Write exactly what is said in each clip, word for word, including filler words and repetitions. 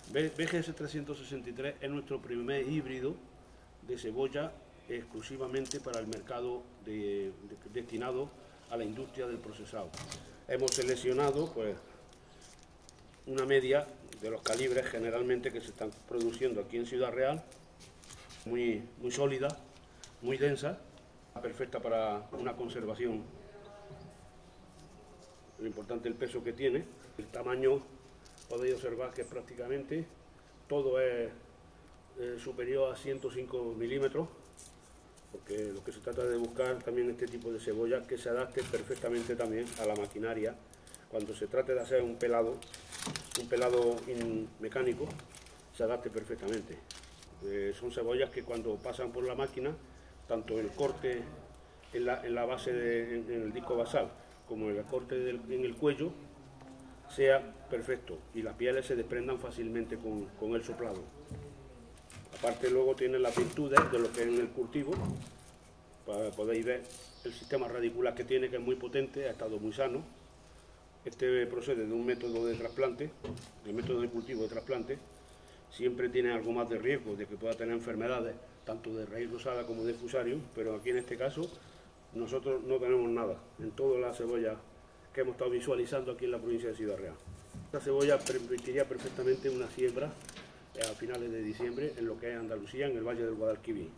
B G S trescientos sesenta y tres es nuestro primer híbrido de cebolla exclusivamente para el mercado de, de, destinado a la industria del procesado. Hemos seleccionado pues una media de los calibres generalmente que se están produciendo aquí en Ciudad Real, muy, muy sólida, muy densa, perfecta para una conservación. Lo importante es el peso que tiene, el tamaño, podéis observar que prácticamente todo es eh, superior a ciento cinco milímetros, porque lo que se trata de buscar también este tipo de cebolla que se adapte perfectamente también a la maquinaria. Cuando se trate de hacer un pelado, un pelado mecánico, se adapte perfectamente. Eh, son cebollas que cuando pasan por la máquina, tanto el corte en la, en la base, de, en, en el disco basal, como el corte del, en el cuello, sea perfecto y las pieles se desprendan fácilmente con, con el soplado. Aparte luego tiene las virtudes de lo que es en el cultivo, para, podéis ver el sistema radicular que tiene, que es muy potente, ha estado muy sano. Este procede de un método de trasplante, del método de cultivo de trasplante, siempre tiene algo más de riesgo de que pueda tener enfermedades, tanto de raíz rosada como de fusarium, pero aquí en este caso nosotros no tenemos nada, en toda la cebolla que hemos estado visualizando aquí en la provincia de Ciudad Real. Esta cebolla permitiría perfectamente una siembra a finales de diciembre en lo que es Andalucía, en el Valle del Guadalquivir.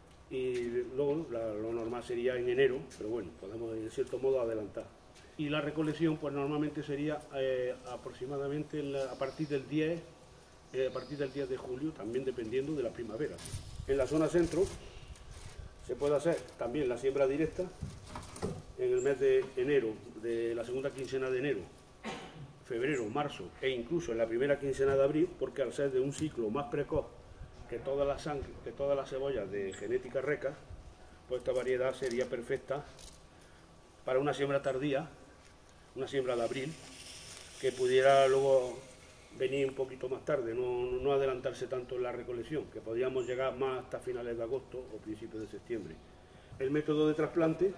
Y luego la, lo normal sería en enero, pero bueno, podemos en cierto modo adelantar. Y la recolección pues normalmente sería eh, aproximadamente la, a partir del diez, eh, a partir del diez de julio, también dependiendo de la primavera. En la zona centro se puede hacer también la siembra directa en el mes de enero, de la segunda quincena de enero, febrero, marzo e incluso en la primera quincena de abril, porque al ser de un ciclo más precoz que todas las sangre, que todas las cebollas de genética reca, pues esta variedad sería perfecta para una siembra tardía, una siembra de abril, que pudiera luego venir un poquito más tarde, no, no adelantarse tanto en la recolección, que podríamos llegar más hasta finales de agosto o principios de septiembre. El método de trasplante,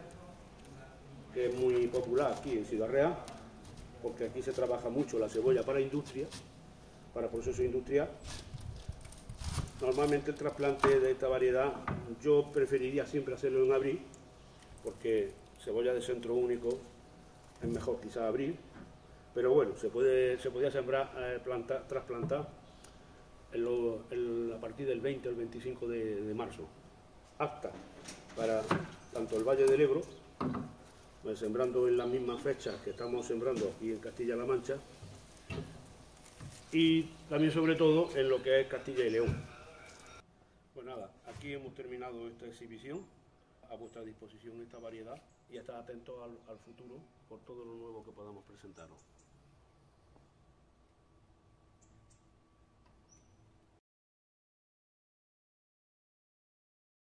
que es muy popular aquí en Ciudad Real, porque aquí se trabaja mucho la cebolla para industria, para proceso industrial. Normalmente el trasplante de esta variedad yo preferiría siempre hacerlo en abril, porque cebolla de centro único es mejor quizás abril, pero bueno, se puede se podía sembrar, eh, plantar, trasplantar en lo, en, a partir del veinte al veinticinco de, de marzo, apta para tanto el Valle del Ebro, pues sembrando en las mismas fechas que estamos sembrando aquí en Castilla-La Mancha, y también sobre todo en lo que es Castilla y León. Pues nada, aquí hemos terminado esta exhibición, a vuestra disposición esta variedad, y estar atentos al, al futuro por todo lo nuevo que podamos presentaros.